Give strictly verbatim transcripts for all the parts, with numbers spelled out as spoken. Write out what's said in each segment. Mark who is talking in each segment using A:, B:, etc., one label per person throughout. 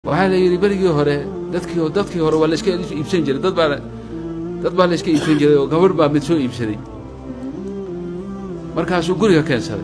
A: waxaa la yiri barigii hore dadkii dadkii hore waa la iska iibsan jiray dad baa dad baa la iska iibsan jiray oo gabar baa mid soo iibsaday markaas uu guriga keensaday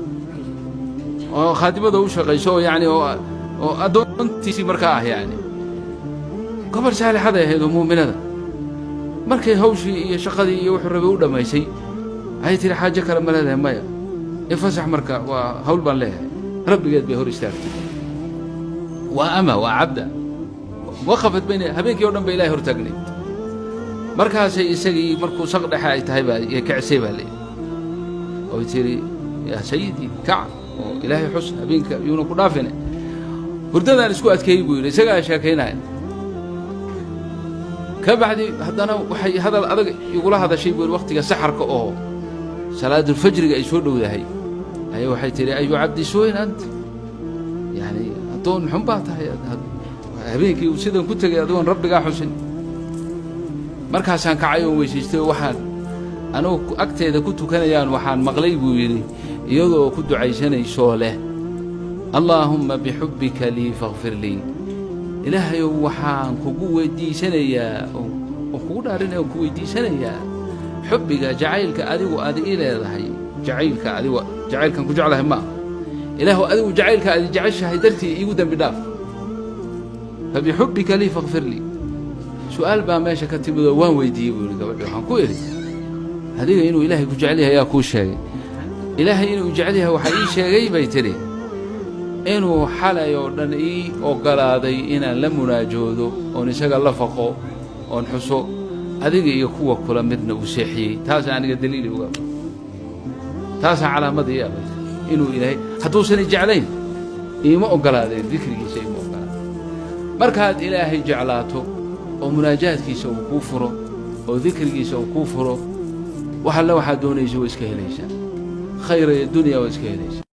A: oo khadimada u shaqayso yaani oo adoontiisi markaa ah yaani gabar saalixada ahayd oo muuminada markay hawshii iyo shaqadii iyo wuxuu rabay u dhamaysay ay tiri xaaje kale ma leedahay maya ifasax marka waa hawl baan leeyahay rabbigeed bay hor istaagtay وأما وعبدا وقفت بين هبينك يوم بإله هرتقني مركز يسقي مركو صقد حاجة هيبة يكعسيبها لي ويتري يا سيدي كعب إلهي حسن هبينك يوم كنافنا هردنا نسكوت كي يقول يسقى شاكينا كبعد هذا أنا وحي هذا هذا يقول هذا شيء يقول وقت سحر كأوه صلاة الفجر يشوف له ذهي أيوة حي تري أيوة عبدي سوين أنت يعني دون حنباتها هبينكي وسيدن كنت دون ربك حسن markaasaan kacay oo weysistay waxaan anoo agteeda ku tukanayaan waxaan maqlay buu yiri iyadoo ku ducaysanayso leh Allahumma bihubbika li faghfir li ilaahay waxaan kugu weydiisanayaa oo kugu dhaarinay ku weydiisanayaa xubbiga jacaylka adigu aad ii leedahay jacaylka adigu jacaylkan ku jeclahay ma إله أدو جعلك أدي جعلش هيدرتي يقدم بداف فبحبك لي فاغفر لي سؤال بقى ماشي كتب وان ويدي يقول قبل حنقول هذه إنه إلهي يجعلها يا كوشة إلهي إنه يجعلها وحي شيء بيتري إنه حلا يوردن إيه وقال هذا إن لم نجوده ونسق الله فقه ونحسه هذه يكون كل مدن وسيحي تاسع عن الدليل وقال تاسع على مضي يا بيت إنه إلهي حتوصل جعلين إيه ما أقول هذا ذكر شيء ما أقول مركز إلهي جعلاته ومناجاة كيس وكفره وذكر كيس وكفره وحلا واحد دون يسوي إسكهليش خير الدنيا وإسكهليش